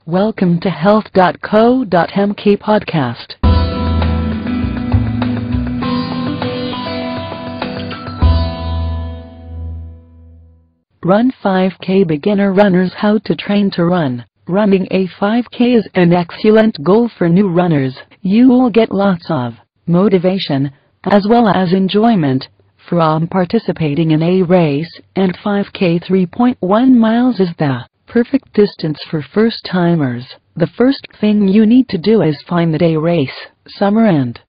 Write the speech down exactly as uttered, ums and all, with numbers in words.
Welcome to health dot co dot m k podcast. Run five K beginner runners. How to train to run. Running a five K is an excellent goal for new runners. You will get lots of motivation, as well as enjoyment, from participating in a race, and five K three point one miles is the perfect distance for first-timers. The first thing you need to do is find the day race, summer and